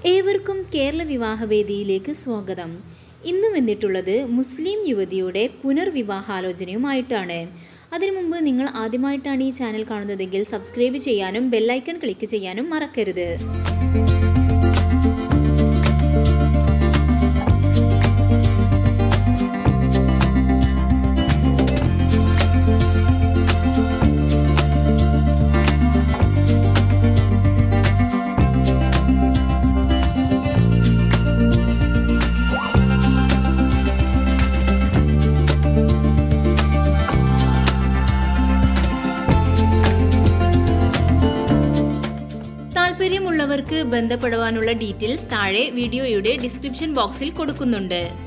ഏവർക്കും കേരള വിവാഹവേദിയിലേക്ക് സ്വാഗതം. ഇന്ന് വന്നിട്ടുള്ളത് മുസ്ലിം യുവതിയുടെ പുനർവിവാഹാലോചനയുമായിട്ടാണ്. അതിനു മുമ്പ് നിങ്ങൾ ആദ്യമായിട്ടാണ് ഈ ചാനൽ കാണുന്നതെങ്കിൽ സബ്സ്ക്രൈബ് ചെയ്യാനും ബെല്ലൈക്കൺ ക്ലിക്ക് ചെയ്യാനും മറക്കരുത്. താല്പര്യമുള്ളവർക്ക് ബന്ധപ്പെടുവാനുള്ള ഡീറ്റെയിൽസ് താഴെ വീഡിയോയുടെ ഡിസ്ക്രിപ്ഷൻ ബോക്സിൽ കൊടുക്കുന്നുണ്ട്.